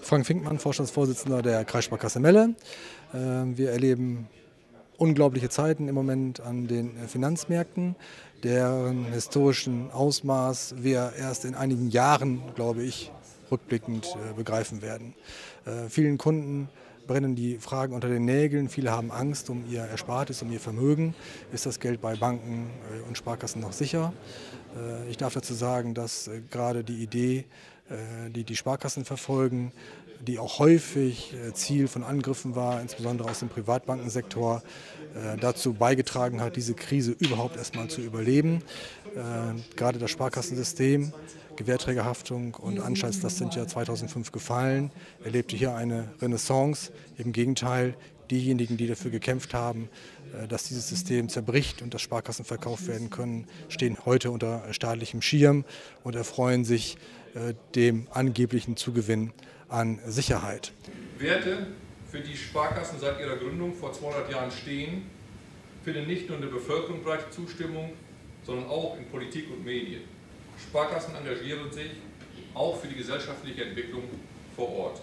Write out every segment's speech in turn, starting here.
Frank Finkmann, Vorstandsvorsitzender der Kreissparkasse Melle. Wir erleben unglaubliche Zeiten im Moment an den Finanzmärkten, deren historischen Ausmaß wir erst in einigen Jahren, glaube ich, rückblickend begreifen werden. Vielen Kunden brennen die Fragen unter den Nägeln, viele haben Angst um ihr Erspartes, um ihr Vermögen. Ist das Geld bei Banken und Sparkassen noch sicher? Ich darf dazu sagen, dass gerade die Idee, die die Sparkassen verfolgen, die auch häufig Ziel von Angriffen war, insbesondere aus dem Privatbankensektor, dazu beigetragen hat, diese Krise überhaupt erstmal zu überleben. Gerade das Sparkassensystem, Gewährträgerhaftung und Anschaltslast sind ja 2005 gefallen, erlebte hier eine Renaissance. Im Gegenteil, diejenigen, die dafür gekämpft haben, dass dieses System zerbricht und dass Sparkassen verkauft werden können, stehen heute unter staatlichem Schirm und erfreuen sich dem angeblichen Zugewinn an Sicherheit. Werte, für die Sparkassen seit ihrer Gründung vor 200 Jahren stehen, finden nicht nur in der Bevölkerung breite Zustimmung, sondern auch in Politik und Medien. Sparkassen engagieren sich auch für die gesellschaftliche Entwicklung vor Ort.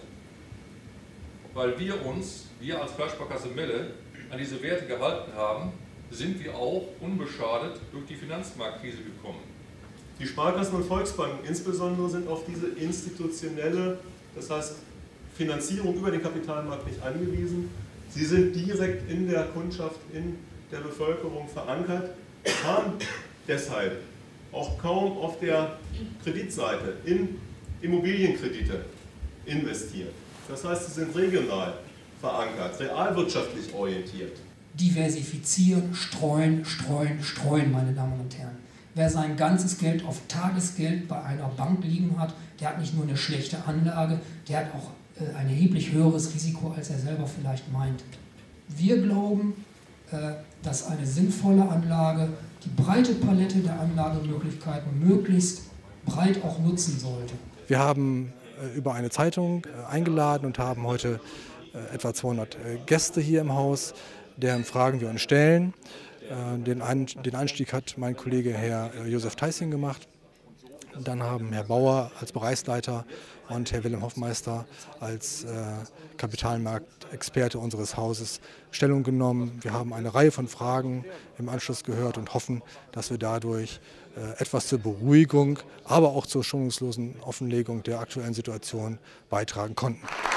Weil wir als Kreissparkasse Melle, an diese Werte gehalten haben, sind wir auch unbeschadet durch die Finanzmarktkrise gekommen. Die Sparkassen und Volksbanken insbesondere sind auf diese institutionelle, das heißt Finanzierung über den Kapitalmarkt nicht angewiesen. Sie sind direkt in der Kundschaft, in der Bevölkerung verankert, haben deshalb auch kaum auf der Kreditseite in Immobilienkredite investiert. Das heißt, sie sind regional verankert, realwirtschaftlich orientiert. Diversifizieren, streuen, streuen, streuen, meine Damen und Herren. Wer sein ganzes Geld auf Tagesgeld bei einer Bank liegen hat, der hat nicht nur eine schlechte Anlage, der hat auch ein erheblich höheres Risiko, als er selber vielleicht meint. Wir glauben, dass eine sinnvolle Anlage die breite Palette der Anlagemöglichkeiten möglichst breit auch nutzen sollte. Wir haben über eine Zeitung eingeladen und haben heute etwa 200 Gäste hier im Haus, deren Fragen wir uns stellen. Den Einstieg hat mein Kollege Herr Josef Theissing gemacht. Dann haben Herr Bauer als Bereichsleiter und Herr Wilhelm Hoffmeister als Kapitalmarktexperte unseres Hauses Stellung genommen. Wir haben eine Reihe von Fragen im Anschluss gehört und hoffen, dass wir dadurch etwas zur Beruhigung, aber auch zur schonungslosen Offenlegung der aktuellen Situation beitragen konnten.